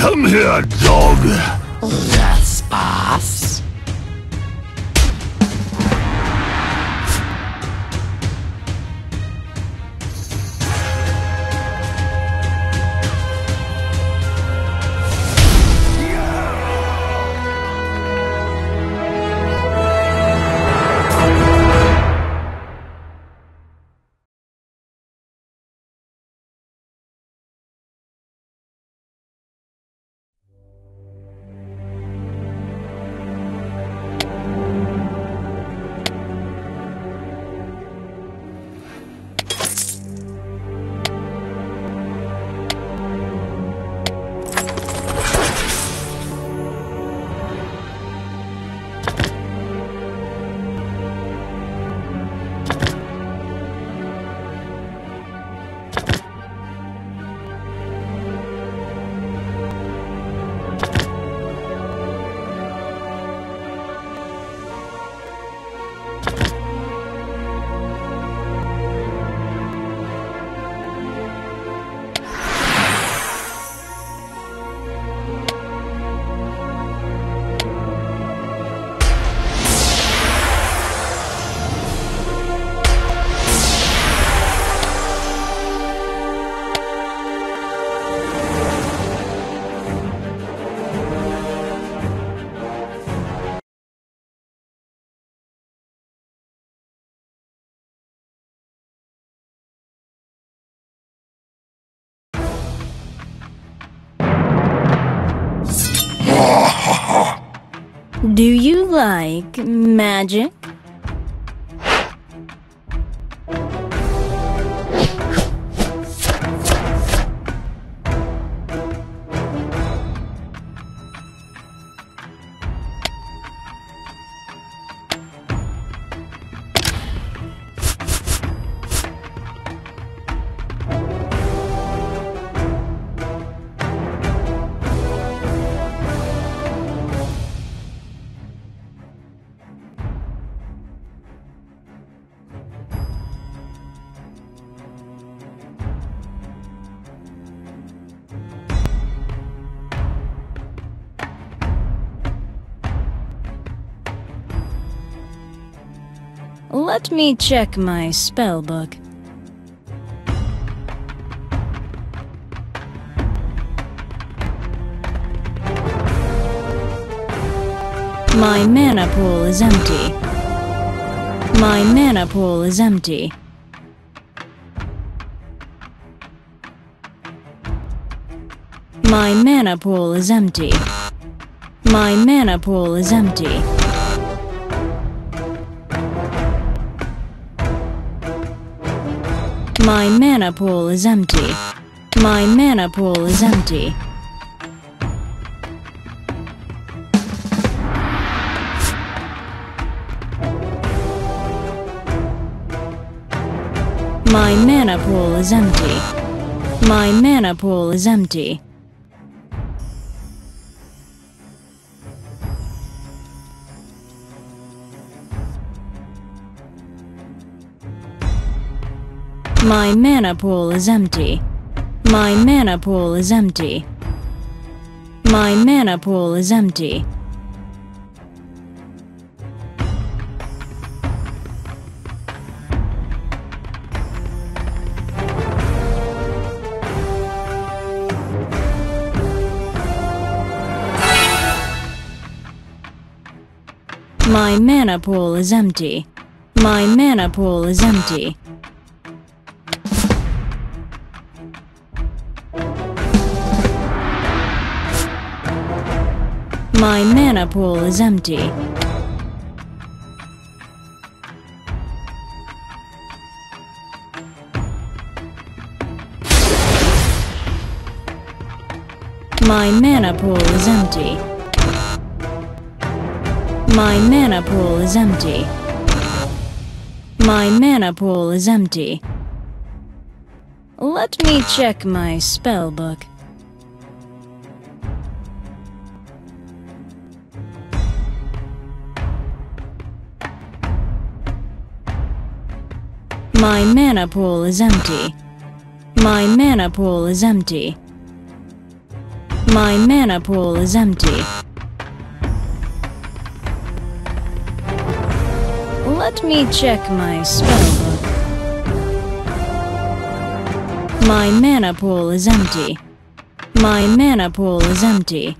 Come here, dog! Yes, boss. Do you like magic? Let me check my spell book. My mana pool is empty. My mana pool is empty. My mana pool is empty. My mana pool is empty. My mana pool is empty. My mana pool is empty. My mana pool is empty. My mana pool is empty. My mana pool is empty. My mana pool is empty. My mana pool is empty. My mana pool is empty. My mana pool is empty. My mana pool is empty. My mana pool is empty. My mana pool is empty. My mana pool is empty. Let me check my spell book. My mana pool is empty. My mana pool is empty. My mana pool is empty. Let me check my spellbook. My mana pool is empty. My mana pool is empty.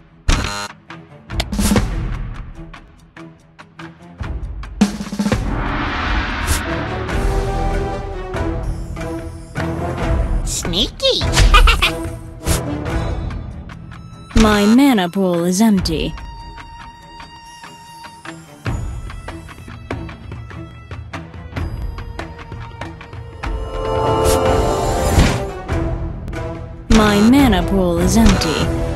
Sneaky! My mana pool is empty. My mana pool is empty.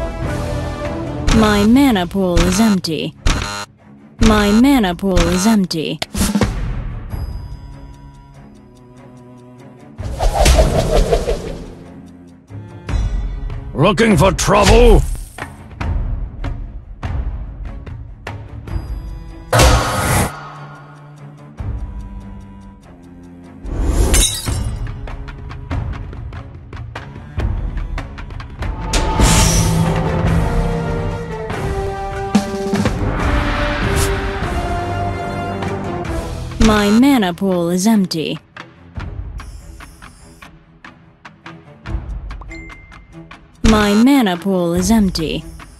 My mana pool is empty. My mana pool is empty. Looking for trouble? My mana pool is empty. My mana pool is empty.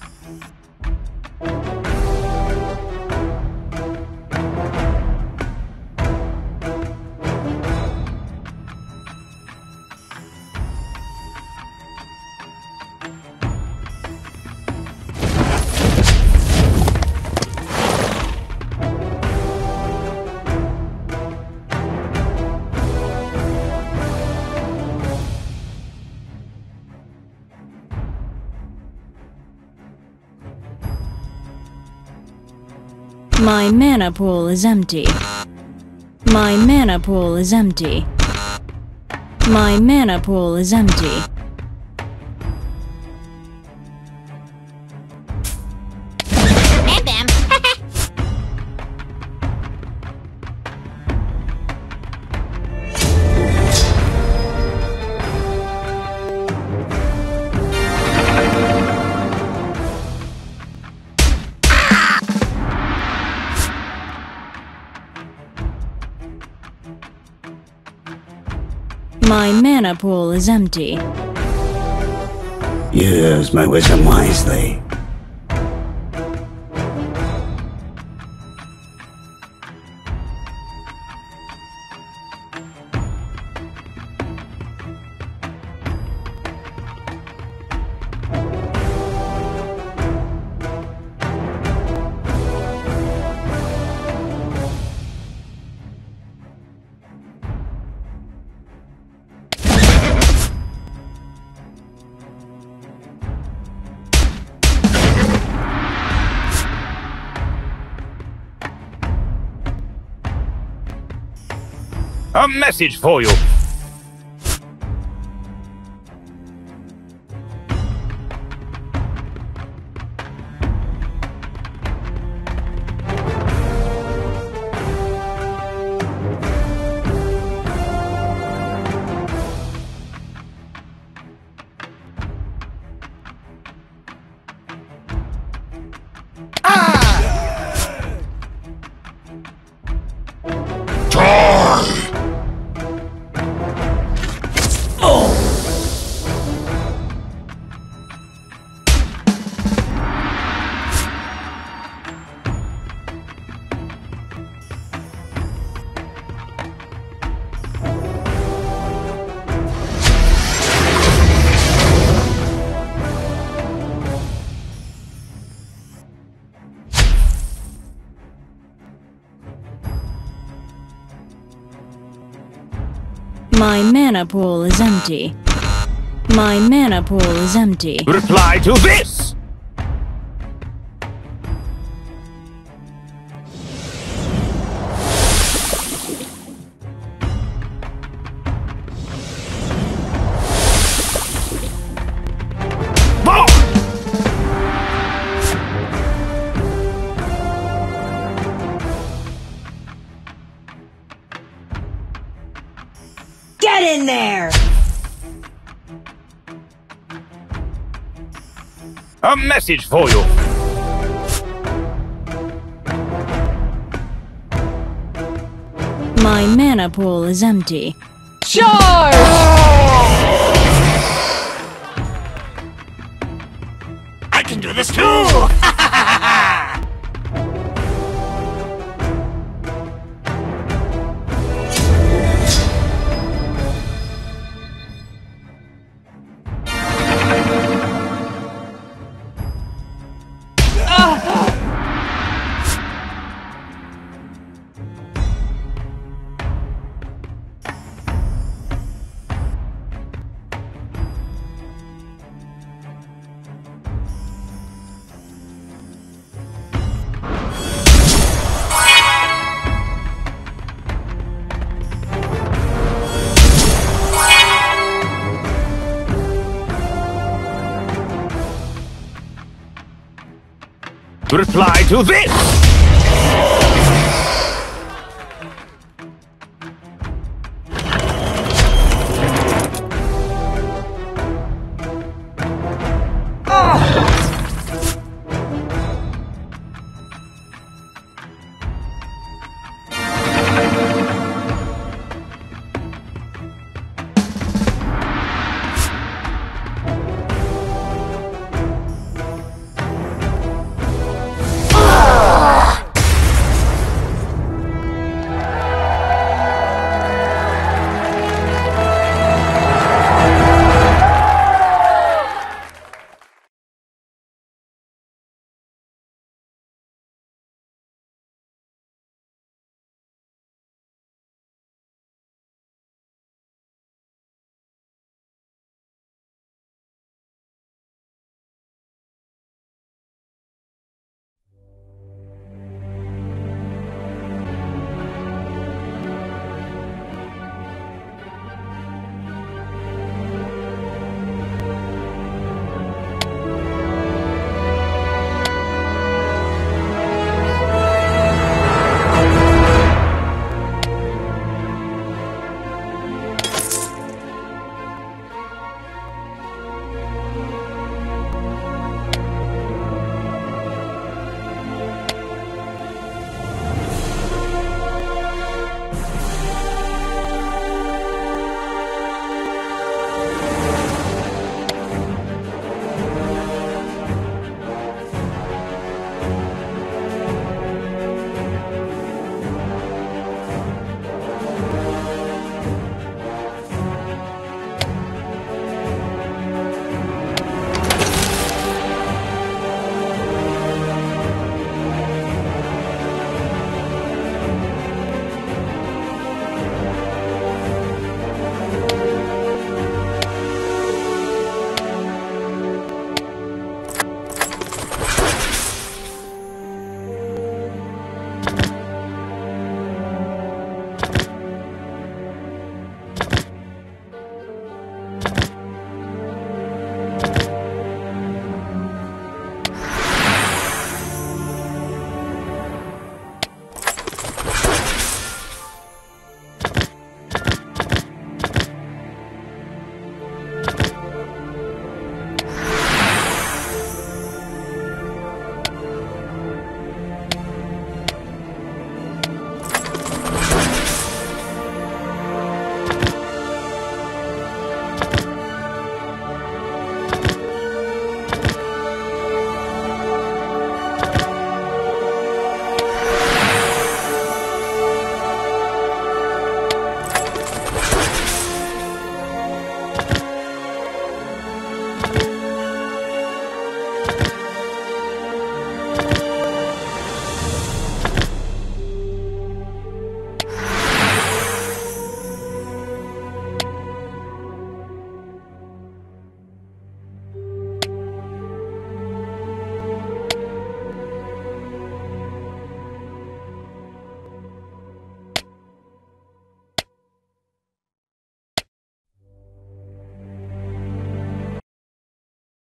My mana pool is empty. My mana pool is empty. My mana pool is empty. Bam bam! My mana pool is empty. Use my wisdom wisely. A message for you. My mana pool is empty. My mana pool is empty. Reply to this! Get in there! A message for you. My mana pool is empty. Charge! I can do this too! Reply to this!